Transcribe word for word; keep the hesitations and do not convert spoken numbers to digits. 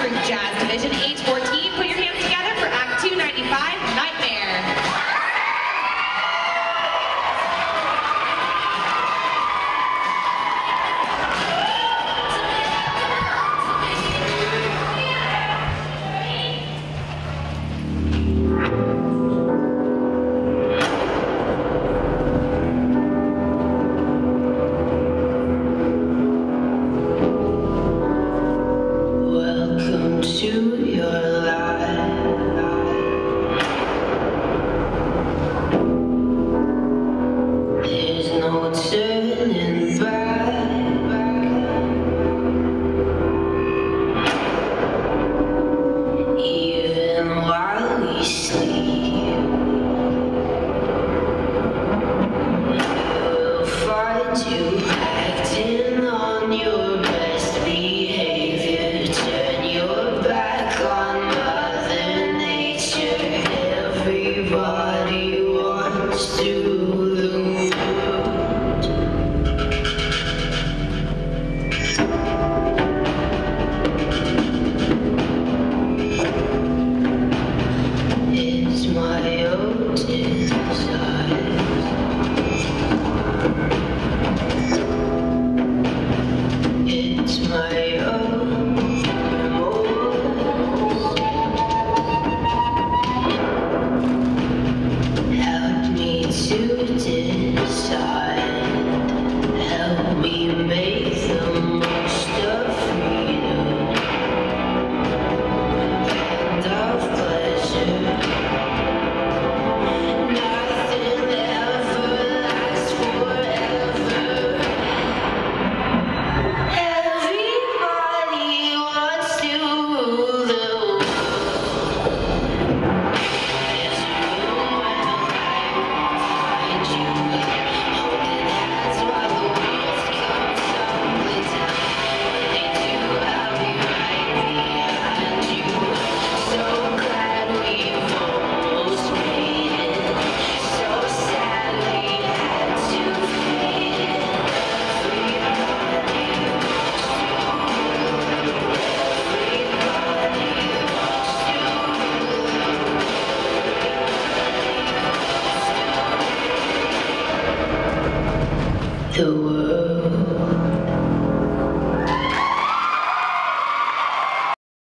for Jazz Division age fourteen. Put your hands together for Act two ninety-five, Nightmare. To your life, there's no turning back. Even while we sleep, we'll find you acting on your best behavior. Turn your back on Mother Nature. Everybody wants to loot. It's my own desire. It's my own remorse. Help me to decide. Help me make the most of freedom and of pleasure. Nothing ever lasts forever. Everybody wants to rule the world. There's a room where the light won't find you. Holding hands while the walls come tumbling down. When they do, I'll be right behind you. So glad we've almost made it. So sad we had to fade it. The world